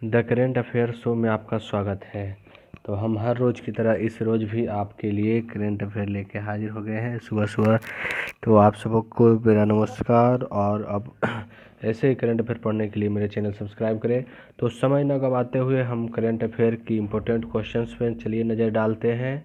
The current affair show में आपका स्वागत है। तो हम हर रोज़ की तरह इस रोज़ भी आपके लिए करेंट अफेयर लेके हाजिर हो गए हैं सुबह सुबह। तो आप सबको मेरा नमस्कार। और अब ऐसे ही करेंट अफेयर पढ़ने के लिए मेरे चैनल सब्सक्राइब करें। तो समय न गवाते हुए हम करेंट अफेयर की इम्पोर्टेंट क्वेश्चंस पे चलिए नज़र डालते हैं।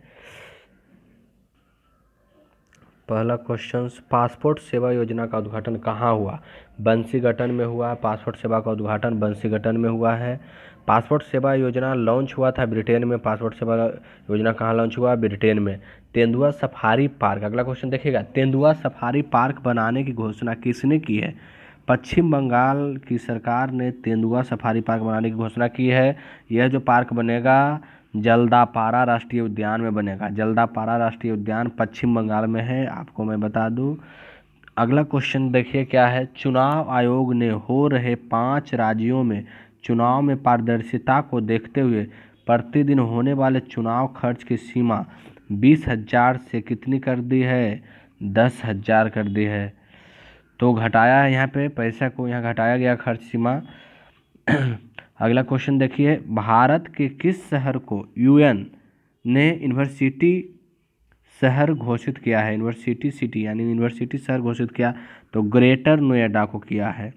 पहला क्वेश्चन, पासपोर्ट सेवा योजना का उद्घाटन कहाँ हुआ? बंसीघटन में हुआ। पासपोर्ट सेवा का उद्घाटन बंसीघटन में हुआ है। पासपोर्ट सेवा योजना लॉन्च हुआ था ब्रिटेन में। पासपोर्ट सेवा योजना कहाँ लॉन्च हुआ? ब्रिटेन में। तेंदुआ सफारी पार्क, अगला क्वेश्चन देखिएगा, तेंदुआ सफारी पार्क बनाने की घोषणा किसने की है? पश्चिम बंगाल की सरकार ने तेंदुआ सफारी पार्क बनाने की घोषणा की है। यह जो पार्क बनेगा जल्दापारा राष्ट्रीय उद्यान में बनेगा। जल्दापारा राष्ट्रीय उद्यान पश्चिम बंगाल में है, आपको मैं बता दूं। अगला क्वेश्चन देखिए क्या है, चुनाव आयोग ने हो रहे 5 राज्यों में चुनाव में पारदर्शिता को देखते हुए प्रतिदिन होने वाले चुनाव खर्च की सीमा 20,000 से कितनी कर दी है? 10,000 कर दी है। तो घटाया है यहाँ पे पैसा को, यहाँ घटाया गया खर्च सीमा। अगला क्वेश्चन देखिए, भारत के किस शहर को यूएन ने यूनिवर्सिटी शहर घोषित किया है? यूनिवर्सिटी सिटी यानी यूनिवर्सिटी शहर घोषित किया तो ग्रेटर नोएडा को किया है।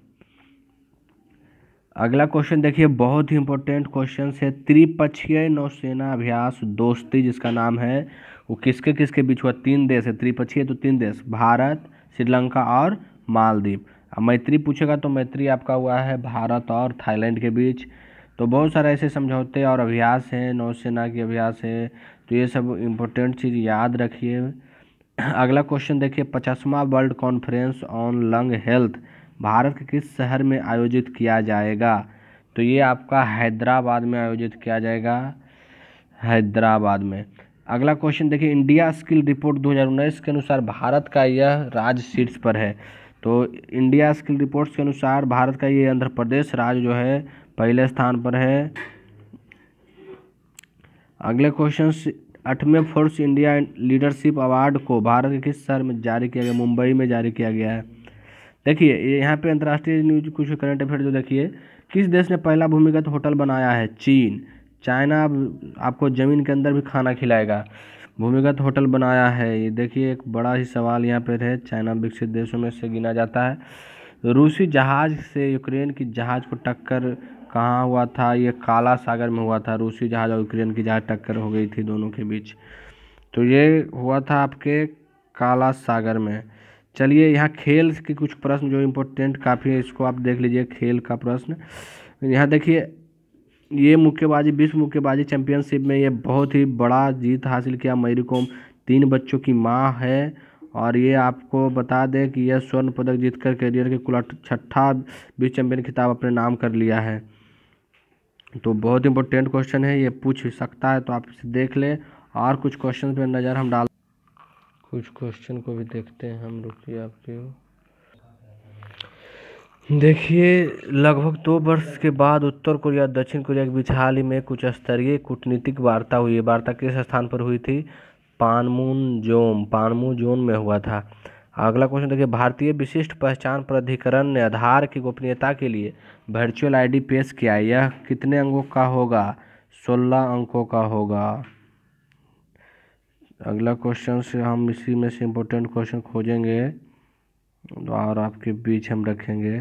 अगला क्वेश्चन देखिए, बहुत ही इंपॉर्टेंट क्वेश्चन है, त्रिपक्षीय नौसेना अभ्यास दोस्ती जिसका नाम है वो किसके किसके बीच हुआ? 3 देश है त्रिपक्षीय, तो 3 देश, भारत, श्रीलंका और मालदीव। अब मैत्री पूछेगा तो मैत्री आपका हुआ है भारत और थाईलैंड के बीच। तो बहुत सारे ऐसे समझौते और अभ्यास हैं, नौसेना की अभ्यास है, तो ये सब इम्पोर्टेंट चीज़ याद रखिए। अगला क्वेश्चन देखिए, 50वां world conference on lung health Bharat के किस शहर में आयोजित किया जाएगा? तो ये आपका हैदराबाद में आयोजित किया जाएगा, हैदराबाद में। अगला क्वेश्चन देखिए, इंडिया स्किल रिपोर्ट 2019 के अनुसार भारत का यह राज्य शीर्ष पर है। तो इंडिया स्किल रिपोर्ट्स के अनुसार भारत का ये आंध्र प्रदेश राज्य जो है पहले स्थान पर है। अगले क्वेश्चन, 8वें फोर्स इंडिया लीडरशिप अवार्ड को भारत के किस शहर में जारी किया गया? मुंबई में जारी किया गया है। देखिए यहाँ पे अंतर्राष्ट्रीय न्यूज कुछ करंट अफेयर जो देखिए, किस देश ने पहला भूमिगत होटल बनाया है? चीन। चाइना आपको ज़मीन के अंदर भी खाना खिलाएगा, भूमिगत होटल बनाया है। ये देखिए एक बड़ा ही सवाल यहाँ पर है, चाइना विकसित देशों में से गिना जाता है। रूसी जहाज़ से यूक्रेन की जहाज़ को टक्कर कहाँ हुआ था? ये काला सागर में हुआ था। रूसी जहाज़ और यूक्रेन की जहाज़ टक्कर हो गई थी दोनों के बीच, तो ये हुआ था आपके काला सागर में। चलिए यहाँ खेल के कुछ प्रश्न जो इम्पोर्टेंट काफ़ी है, इसको आप देख लीजिए। खेल का प्रश्न यहाँ देखिए, ये मुक्केबाजी विश्व मुक्केबाजी चैंपियनशिप में ये बहुत ही बड़ा जीत हासिल किया। मैरी कॉम 3 बच्चों की माँ है, और ये आपको बता दें कि यह स्वर्ण पदक जीतकर करियर के कुल 6ठा विश्व चैंपियन खिताब अपने नाम कर लिया है। तो बहुत इंपॉर्टेंट क्वेश्चन है, ये पूछ सकता है, तो आप इसे देख लें। और कुछ क्वेश्चन पे नज़र हम डाल, कुछ क्वेश्चन को भी देखते हैं हम, रुकिए आपके। देखिए लगभग 2 वर्ष के बाद उत्तर कोरिया दक्षिण कोरिया के बीच हाल ही में कुछ स्तरीय कूटनीतिक वार्ता हुई। वार्ता किस स्थान पर हुई थी? पानमुजोम में हुआ था। अगला क्वेश्चन देखिए, भारतीय विशिष्ट पहचान प्राधिकरण ने आधार की गोपनीयता के लिए वर्चुअल आईडी पेश किया। यह कितने अंकों का होगा? 16 अंकों का होगा। अगला क्वेश्चन से हम इसी में से इम्पोर्टेंट क्वेश्चन खोजेंगे और आपके बीच हम रखेंगे।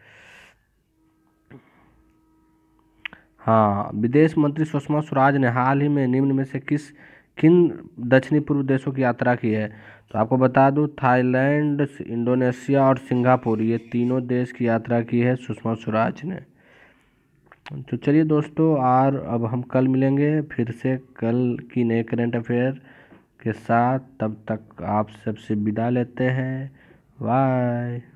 हाँ, विदेश मंत्री सुषमा स्वराज ने हाल ही में निम्न में से किन दक्षिणी पूर्व देशों की यात्रा की है? तो आपको बता दूं, थाईलैंड, इंडोनेशिया और सिंगापुर, ये तीनों देश की यात्रा की है सुषमा स्वराज ने। तो चलिए दोस्तों, और अब हम कल मिलेंगे फिर से कल की नए करंट अफेयर के साथ। तब तक आप सबसे विदा लेते हैं, बाय।